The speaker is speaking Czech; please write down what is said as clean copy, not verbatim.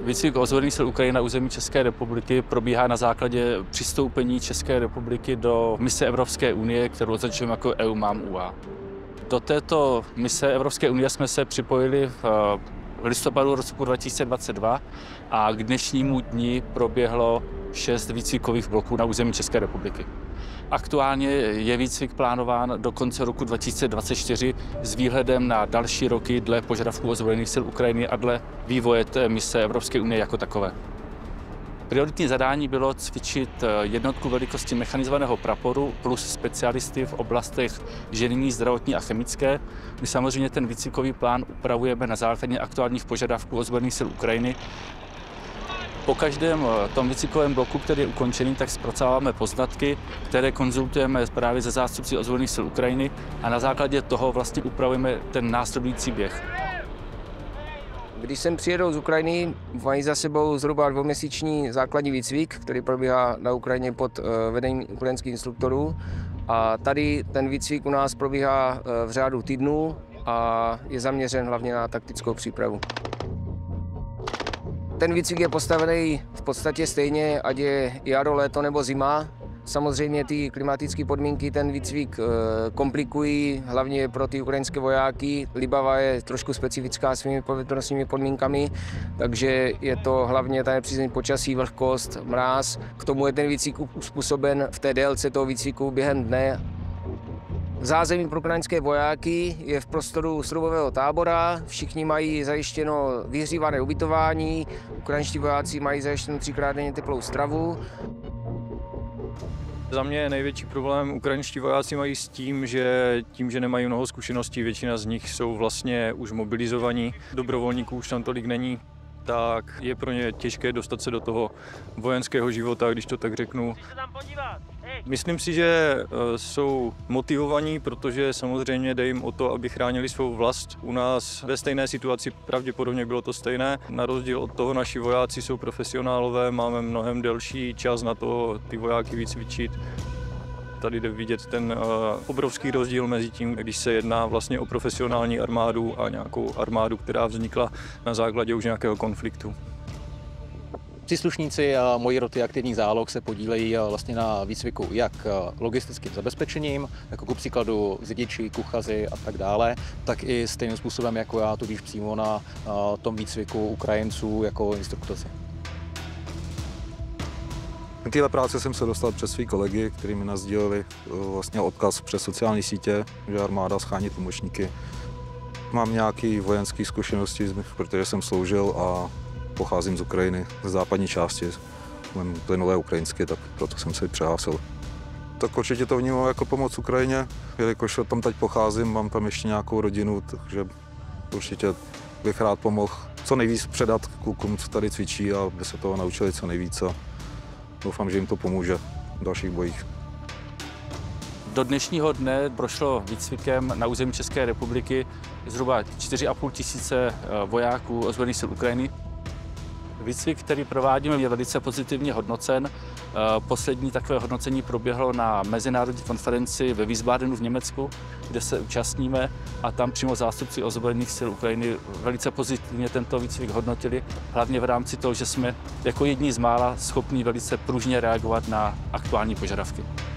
Výcvik ozbrojených sil Ukrajiny na území České republiky probíhá na základě přistoupení České republiky do mise Evropské unie, kterou označujeme jako EUMAM UA. Do této mise Evropské unie jsme se připojili v listopadu roku 2022 a k dnešnímu dni proběhlo 6 výcvikových bloků na území České republiky. Aktuálně je výcvik plánován do konce roku 2024 s výhledem na další roky dle požadavků ozbrojených sil Ukrajiny a dle vývoje té mise Evropské unie jako takové. Prioritní zadání bylo cvičit jednotku velikosti mechanizovaného praporu plus specialisty v oblastech ženinní, zdravotní a chemické. My samozřejmě ten výcvikový plán upravujeme na základě aktuálních požadavků ozbrojených sil Ukrajiny. Po každém tom výcvikovém bloku, který je ukončený, tak zpracováváme poznatky, které konzultujeme právě se zástupci ozbrojených sil Ukrajiny a na základě toho vlastně upravujeme ten následující běh. Když sem přijedou z Ukrajiny, mají za sebou zhruba 2měsíční základní výcvik, který probíhá na Ukrajině pod vedením ukrajinských instruktorů. A tady ten výcvik u nás probíhá v řádu týdnů a je zaměřen hlavně na taktickou přípravu. Ten výcvik je postavený v podstatě stejně, ať je jaro, léto nebo zima. Samozřejmě ty klimatické podmínky ten výcvik komplikují, hlavně pro ty ukrajinské vojáky. Libava je trošku specifická svými povětrnostními podmínkami, takže je to hlavně ta nepřízeň počasí, vlhkost, mráz. K tomu je ten výcvik uspůsoben v té délce toho výcviku během dne. Zázemí pro ukrajinské vojáky je v prostoru strubového tábora, všichni mají zajištěno vyhřívané ubytování, ukrajinští vojáci mají zajištěno 3krát denně teplou stravu. Za mě největší problém ukrajinští vojáci mají s tím, že nemají mnoho zkušeností, většina z nich jsou vlastně už mobilizovaní, dobrovolníků už tam tolik není, tak je pro ně těžké dostat se do toho vojenského života, když to tak řeknu. Myslím si, že jsou motivovaní, protože samozřejmě jde jim o to, aby chránili svou vlast. U nás ve stejné situaci pravděpodobně bylo to stejné. Na rozdíl od toho naši vojáci jsou profesionálové, máme mnohem delší čas na to ty vojáky vycvičit. Tady jde vidět ten obrovský rozdíl mezi tím, když se jedná vlastně o profesionální armádu a nějakou armádu, která vznikla na základě už nějakého konfliktu. Příslušníci mojí roty aktivních záloh se podílejí vlastně na výcviku jak logistickým zabezpečením, jako ku příkladu řidiči, kuchaři a tak dále, tak i stejným způsobem jako já, tudíž přímo na tom výcviku Ukrajinců jako instruktoři. K téhle práce jsem se dostal přes svý kolegy, kteří mi nasdíleli vlastně odkaz přes sociální sítě, že armáda schání tlumočníky. Mám nějaké vojenské zkušenosti, protože jsem sloužil a pocházím z Ukrajiny, z západní části, mám plynulé ukrajinsky, tak proto jsem se přihlásil. Tak určitě to vnímám jako pomoc Ukrajině, jelikož tam teď pocházím, mám tam ještě nějakou rodinu, takže určitě bych rád pomohl co nejvíc předat klukům, co tady cvičí, aby se toho naučili co nejvíc a doufám, že jim to pomůže v dalších bojích. Do dnešního dne prošlo výcvikem na území České republiky zhruba 4,5 tisíce vojáků ozbrojených sil Ukrajiny. Výcvik, který provádíme, je velice pozitivně hodnocen. Poslední takové hodnocení proběhlo na mezinárodní konferenci ve Wiesbadenu v Německu, kde se účastníme a tam přímo zástupci ozbrojených sil Ukrajiny velice pozitivně tento výcvik hodnotili, hlavně v rámci toho, že jsme jako jedni z mála schopni velice pružně reagovat na aktuální požadavky.